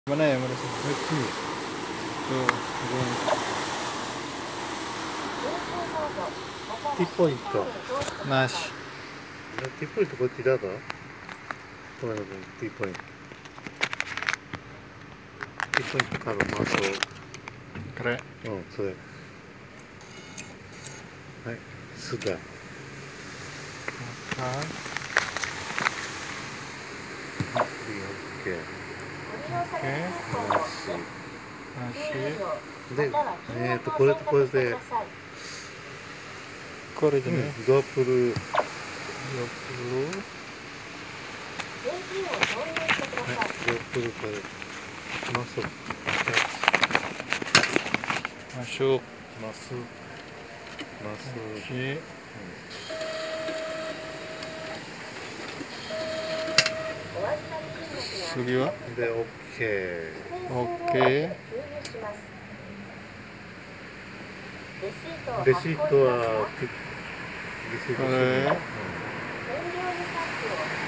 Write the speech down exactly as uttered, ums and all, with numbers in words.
Mana ya merasa? Itu. Tuh, T ポイント。 なし。 T ポイントこっちだぞ。ごめんごめん、T ポイント。T ポイントカード回そう。 これ。 うん、それ。はい、すだ。 オッケー。 ケー。 なし。 なし。 で、えっと、これとこれで。 これでね。 うん、ドアプル。ドアプル。はい、ドアプルこれ。マス。 マシュ。 マス。マス。 次はで、オッケー。 オッケー。 レシートは、レシートこれ。 する。